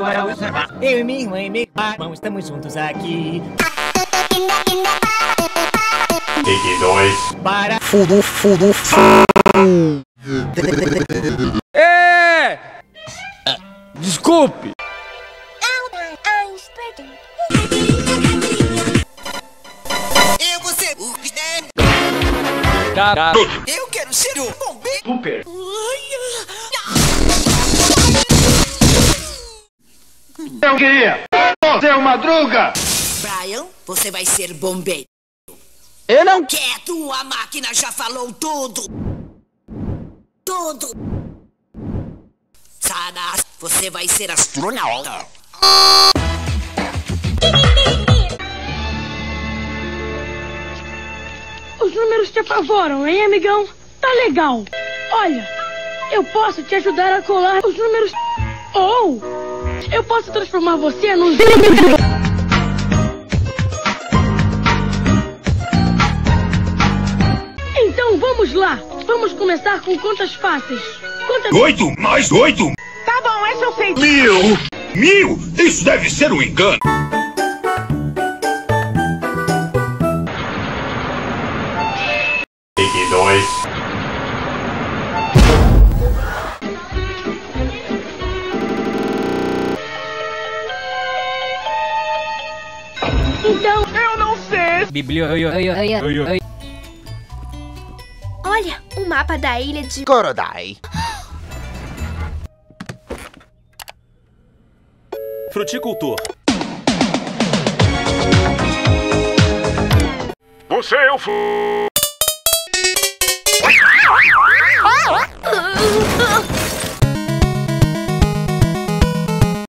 agora observar. Eu e minha irmã e meu irmão estamos juntos aqui. Take 2. Para Fudu. Desculpe! Eu vou ser o Caralho! Eu quero ser o bombeiro. Super. Eu queria. Você é uma druga. Brian, você vai ser bombeiro. Eu não... Quieto, a máquina já falou tudo. Tudo. Sarah, você vai ser astronauta. Os números te apavoram, hein, amigão? Tá legal. Olha, eu posso te ajudar a colar os números. Ou eu posso transformar você num... Então vamos lá. Vamos começar com contas fáceis. Conta... 8 mais 8. Tá bom, essa eu sei. 1000. Isso deve ser um engano. Take 2. Então, eu não sei. Biblioteca. Olha, o mapa da ilha de... Korodai. Fruticultor. Você é o